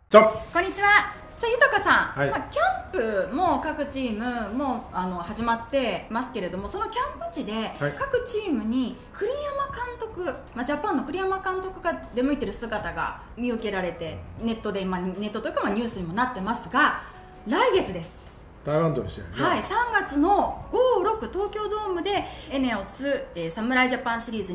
こんにちは。さあ、豊さん、 はい。 キャンプも各チームも始まってますけれども、そのキャンプ地で各チームに栗山監督、ジャパンの栗山監督が出向いている姿が見受けられて、ネットで、ネットというかニュースにもなってますが、来月です。 台湾との試合ね。 はい、3月の5、6東京ドームでエネオス、侍ジャパンシリーズ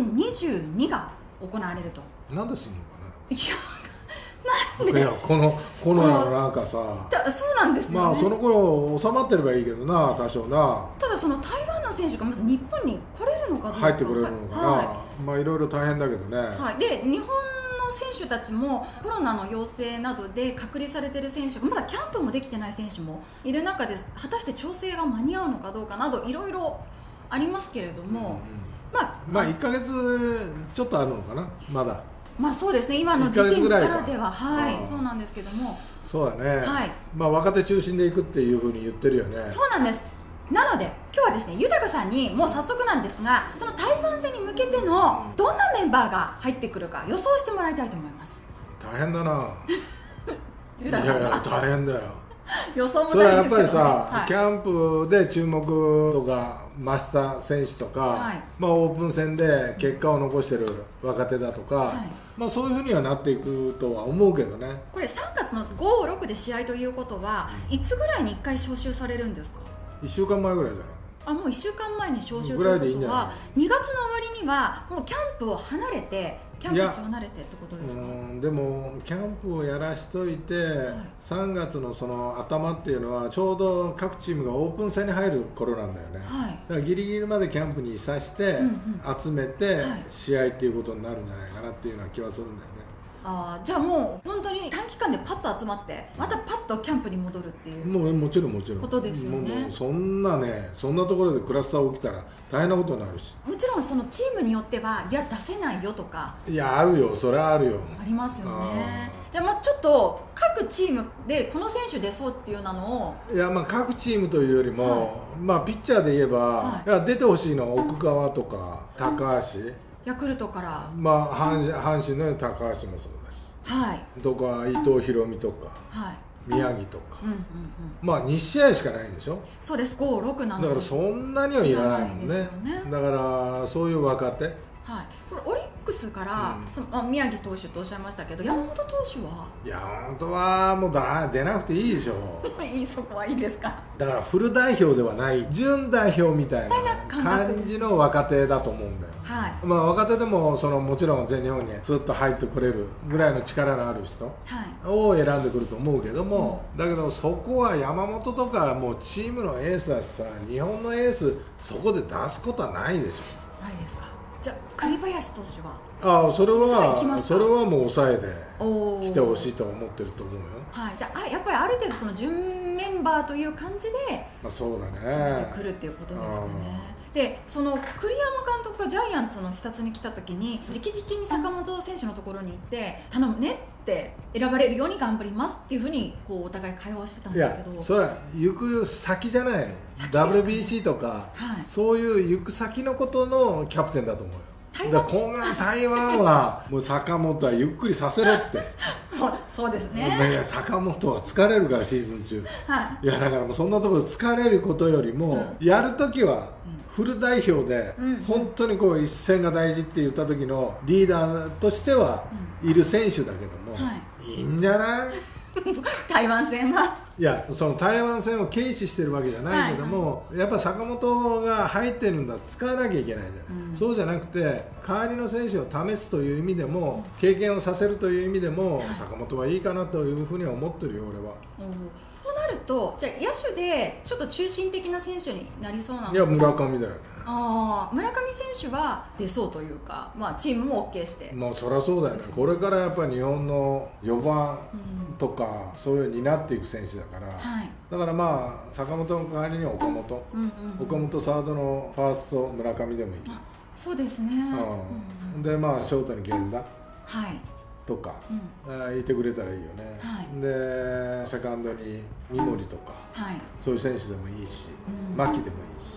2022が行われると。 なんですんのかいやな。いや、このコロナのなんかさ、 そうなんですよね。 まあその頃収まってればいいけどな、多少な。 ただその台湾の選手がまず日本に来れるのかどうか、 入ってくれるのかな、 はまあいろいろ大変だけどね。 はい、で日本の選手たちもコロナの陽性などで隔離されている選手がまだキャンプもできてない選手もいる中で、果たして調整が間に合うのかどうかなどいろいろありますけれども、 まあ1ヶ月ちょっとあるのかな、まだ。 まあそうですね、今の時点からでは、はい、そうなんですけども。 そうだね、 はい、 まあ若手中心でいくっていうふうに言ってるよね。 そうなんです。なので今日はですね、豊さんにもう早速なんですが、その台湾戦に向けてのどんなメンバーが入ってくるか予想してもらいたいと思います。 大変だな。 豊さんが大変だよ。 予想も大変ですけどね。 それはやっぱりさ、 はい、 キャンプで注目度が増した選手とか、 はい、 まあオープン戦で結果を残してる若手だとか、 はい、 まあそういうふうにはなっていくとは思うけどね。 これ3月の5、6で試合ということは、いつぐらいに1回招集されるんですか 1週間前ぐらいじゃない。 もう1週間前に招集とぐらいいうことでいいんじゃない。 は、2月の終わりにはもうキャンプを離れて、キャンプ地を離れてってことですか。 でもキャンプをやらしといて、3月のその頭っていうのはちょうど各チームがオープン戦に入る頃なんだよね、 はい、 だからギリギリまでキャンプにいさして集めて試合っていうことになるんじゃないかなっていうような気はするんだよね。 じゃあもう本当に短期間でパッと集まってまたパッとキャンプに戻るっていうもちろんことですよね。 もうそんなところでクラスター起きたら大変なことになるし、 もちろんそのチームによってはいや出せないよとか、 いやあるよ、それはあるよ、 ありますよね。じゃあちょっと各チームでこの選手出そうっていうのを、 いや各チームというよりも、ピッチャーで言えば、いや出てほしいのは奥川とか高橋、 ヤクルトから、 阪神の高橋もそうだし、 はい、 とか伊藤大海とか、はい、宮城とか、2試合しかないんでしょ。 そうです、5、6なので、 だからそんなにはいらないもんね。だからそういう若手、 はい、これオリックスから、宮城投手とおっしゃいましたけど、山本投手は山本はもう出なくていいでしょそこはいいですか。 だからフル代表ではない準代表みたいな感じの若手だと思うんだよ、はい、若手でももちろん全日本にスッと入ってくれるぐらいの力のある人を選んでくると思うけども、だけどそこは山本とかもうチームのエースだしさ、日本のエースそこで出すことはないでしょ。 ないですか。じゃあ栗林投手はそれはもう抑えで来てほしいと思ってると思うよ。 はい、じゃあやっぱりある程度その準メンバーという感じでそうだね、 詰めてくるっていうことですかね。でその栗山監督がジャイアンツの視察に来た時に直々に坂本選手のところに行って頼むねって選ばれるように頑張りますっていうふうにお互い会話をしてたんですけど、 いやそれは行く先じゃないの、WBC とか、そういう行く先のことのキャプテンだと思うよ。だから今後台湾はもう坂本はゆっくりさせろってそうですね。 坂本は疲れるからシーズン中、いやだからもうそんなところで疲れることよりも、やるときはフル代表で本当に一戦が大事って言った時のリーダーとしてはいる選手だけども、いいんじゃない台湾戦はいやその台湾戦を軽視してるわけじゃないけども、やっぱ坂本が入ってるんだって使わなきゃいけないじゃない、そうじゃなくて代わりの選手を試すという意味でも、経験をさせるという意味でも、坂本はいいかなというふうには思ってるよ俺は。 となるとじゃあ野手でちょっと中心的な選手になりそうなのか。 いや村上だよね。 村上選手は出そうというか、チームも OK して、 もうそりゃそうだよね。これからやっぱり日本の4番とか、そういう担っていく選手だから、だから坂本の代わりに岡本、岡本サードのファースト村上でもいい。 そうですね、 でショートに源田とか、いてくれたらいいよね、でセカンドに三森とか、そういう選手でもいいし、牧でもいいし。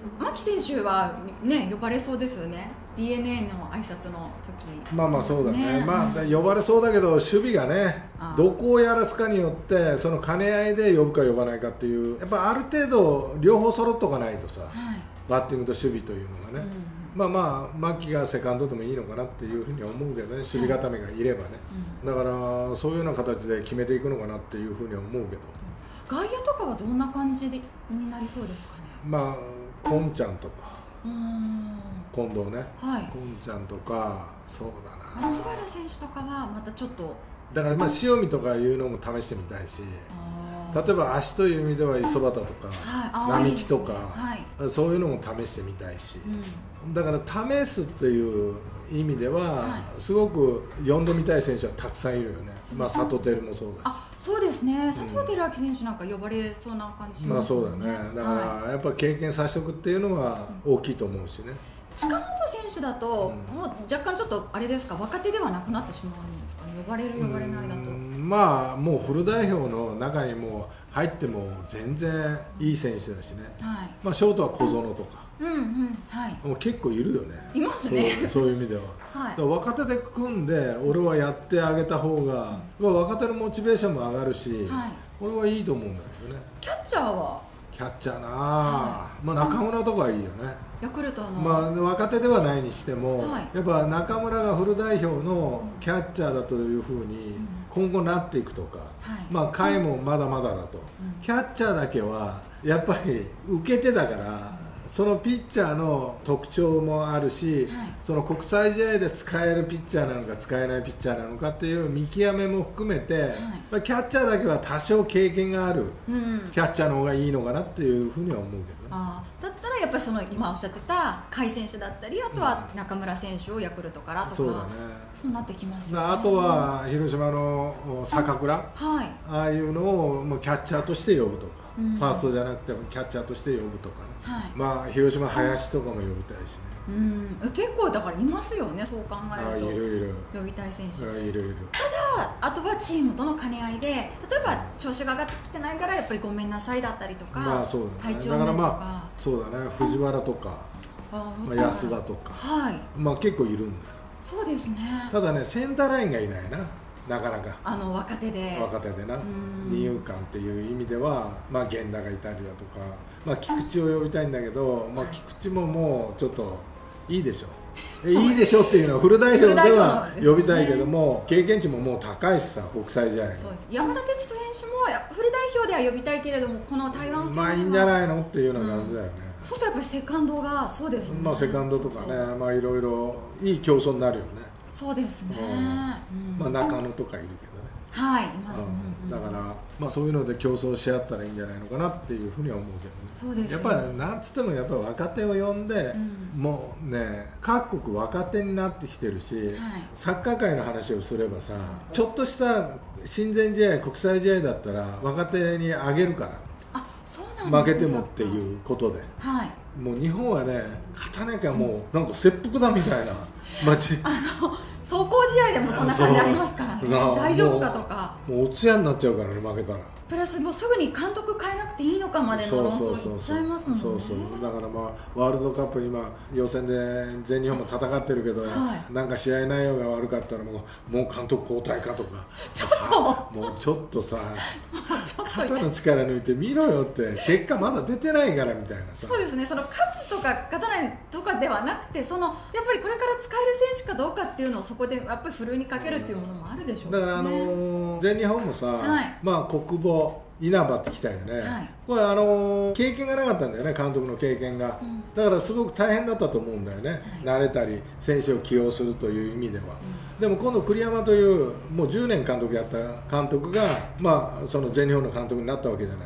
牧選手はね呼ばれそうですよね。 DNA の挨拶の時。 まあそうだね、まあ呼ばれそうだけど守備がねどこをやらすかによってその兼ね合いで呼ぶか呼ばないかっていう、やっぱある程度両方揃っとかないとさ、バッティングと守備というのがね、牧がセカンドでもいいのかなっていうふうには思うけどね、守備固めがいればね、だからそういうような形で決めていくのかなっていうふうには思うけど。 外野とかはどんな感じになりそうですかね。 コンちゃんとか近藤ね、コンちゃんとか、そうだな、 松原選手とかはまたちょっとだから塩見とかいうのも試してみたいし、例えば足という意味では磯端とか、並木とか、そういうのも試してみたいし、だから試すっていう意味では、すごく呼んでみたい選手はたくさんいるよね。佐藤輝もそうだし。 そうですね、佐藤輝明選手なんか呼ばれそうな感じしますね。 そうだね、だからやっぱ経験させておくっていうのは大きいと思うしね。 近本選手だと、もう若干ちょっとあれですか、若手ではなくなってしまうんですかね、呼ばれる呼ばれないだと。もうフル代表の中にも入っても全然いい選手だしね、ショートは小園とか、もう結構いるよね。 いますね、 そういう意味では。だから若手で組んで俺はやってあげた方が、若手のモチベーションも上がるし、俺はいいと思うんだけどね。 キャッチャーはキャッチャーな、中村とかはいいよね。 ヤクルトの、 若手ではないにしても、やっぱ中村がフル代表のキャッチャーだというふうに今後なっていくとか、甲斐もまだまだだと、キャッチャーだけはやっぱり受け手だから、そのピッチャーの特徴もあるし、その国際試合で使えるピッチャーなのか使えないピッチャーなのかっていう見極めも含めて、キャッチャーだけは多少経験があるキャッチャーの方がいいのかなっていうふうには思うけどね。 だったらやっぱりその今おっしゃってた甲斐選手だったり、あとは中村選手をヤクルトからとか、そうなってきますよね。あとは広島の坂倉、ああいうのをキャッチャーとして呼ぶとか、ファーストじゃなくてもキャッチャーとして呼ぶとかね、広島林とかも呼びたいしね。 結構だからいますよね、そう考えると。 いる呼びたい選手いる。 ただあとはチームとの兼ね合いで、例えば調子が上がってきてないからやっぱりごめんなさいだったりとか、体調面とか、 そうだね、藤原とか安田とか、結構いるんだよ。 そうですね。 ただね、センターラインがいないなかなか。 若手でな、 二遊間っていう意味では、源田がいたりだとか、菊池を呼びたいんだけど、菊池ももうちょっといいでしょいいでしょっていうのはフル代表では呼びたいけども、経験値ももう高いしさ、国際試合。 そうです。山田哲人選手もフル代表では呼びたいけれども、この台湾戦はいいんじゃないのっていうような感じだよね。 そうするとやっぱりセカンドが、そうですね、 セカンドとかね、いろいろいい競争になるよね。 そうですね。 中野とかいるけどね。 いますね。 だからそういうので競争し合ったらいいんじゃないのかなっていうふうには思うけどね。 そうですね。 やっぱりなんつってもやっぱ若手を呼んで、もうね、各国若手になってきてるし、サッカー界の話をすればさ、ちょっとした親善試合、国際試合だったら若手にあげるから、負けてもっていうことで、もう日本はね、勝たなきゃもうなんか切腹だみたいな街。 壮行試合でもそんな感じありますからね。大丈夫かとか、 もうおつやになっちゃうからね、負けたら。 プラスもうすぐに監督変えなくていいのかまでの論争いっちゃいますもんね。 だからワールドカップ今予選で全日本も戦ってるけど、なんか試合内容が悪かったらもう監督交代かとか、もうちょっとさ、肩の力抜いて見ろよって、結果まだ出てないからみたいなさ。 そうですね。その勝つとか勝たないとかではなくて、そのやっぱりこれから使える選手かどうかっていうのをそこでやっぱりふるいにかけるっていうものもあるでしょうね。 だから全日本もさ、国母稲葉ってきたよね、これ経験がなかったんだよね、監督の経験が、だからすごく大変だったと思うんだよね、慣れたり選手を起用するという意味では。でも今度栗山というもう10年監督やった監督が、その全日本の監督になったわけじゃない、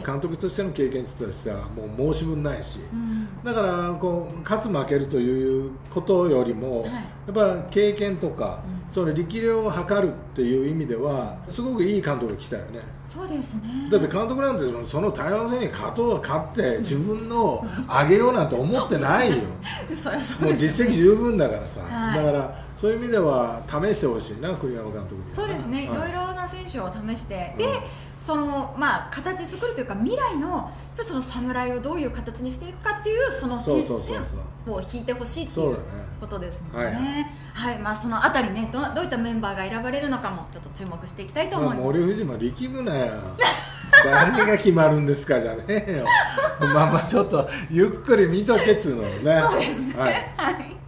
監督としての経験値としてはもう申し分ないし、だから勝つ負けるということよりも、やっぱ経験とか、その力量を測るっていう意味ではすごくいい監督が来たよね。 そうですね。 だって監督なんてその台湾戦に勝って自分の上げようなんて思ってないよもう実績十分だからさ、だからそういう意味では試してほしいな、栗山監督に。 そうですね、いろいろな選手を試して、でその形作るというか未来のその侍をどういう形にしていくかっていうその線を引いてほしいっていうことですもんね。はい、まあそのあたりね、どういったメンバーが選ばれるのかもちょっと注目していきたいと思います。 森藤も力むなよ誰が決まるんですかじゃねえよまあちょっとゆっくり見とけっつうのね。 そうですね、はい